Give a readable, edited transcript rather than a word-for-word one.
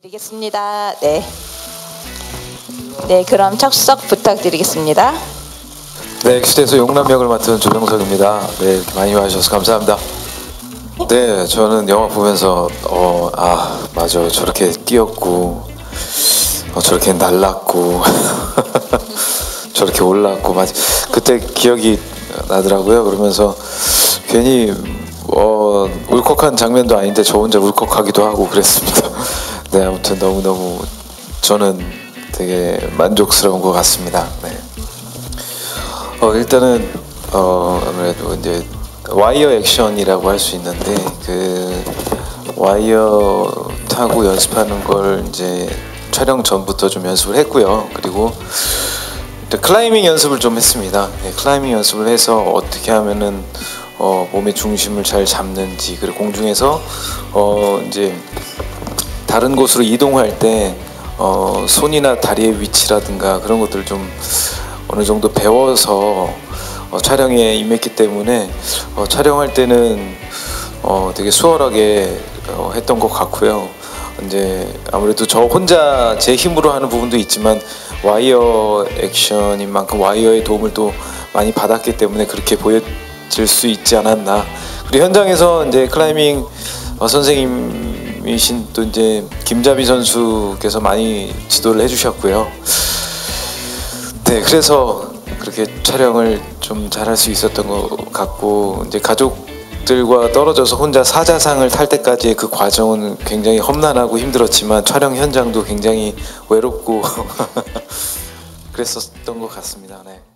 드리겠습니다. 네. 네, 그럼 착석 부탁드리겠습니다. 네, 엑시대에서 용남 역을 맡은 조병석입니다. 네, 이렇게 많이 와주셔서 감사합니다. 네, 저는 영화 보면서 맞아, 저렇게 뛰었고 저렇게 날랐고 저렇게 올랐고 그때 기억이 나더라고요. 그러면서 괜히 울컥한 장면도 아닌데 저 혼자 울컥하기도 하고 그랬습니다. 네, 아무튼 너무너무 저는 되게 만족스러운 것 같습니다. 네. 일단은 아무래도 이제 와이어 액션이라고 할 수 있는데 그 와이어 타고 연습하는 걸 이제 촬영 전부터 좀 연습을 했고요. 그리고 클라이밍 연습을 좀 했습니다. 네, 클라이밍 연습을 해서 어떻게 하면은 몸의 중심을 잘 잡는지, 그리고 공중에서 이제 다른 곳으로 이동할 때 손이나 다리의 위치라든가 그런 것들을 좀 어느 정도 배워서 촬영에 임했기 때문에 촬영할 때는 되게 수월하게 했던 것 같고요. 이제 아무래도 저 혼자 제 힘으로 하는 부분도 있지만 와이어 액션인 만큼 와이어의 도움을 또 많이 받았기 때문에 그렇게 보여질 수 있지 않았나. 그리고 현장에서 이제 클라이밍 선생님이신 또 이제 김자비 선수께서 많이 지도를 해주셨고요. 네, 그래서 그렇게 촬영을 좀 잘할 수 있었던 것 같고, 이제 가족들과 떨어져서 혼자 사자상을 탈 때까지의 그 과정은 굉장히 험난하고 힘들었지만 촬영 현장도 굉장히 외롭고 그랬었던 것 같습니다. 네.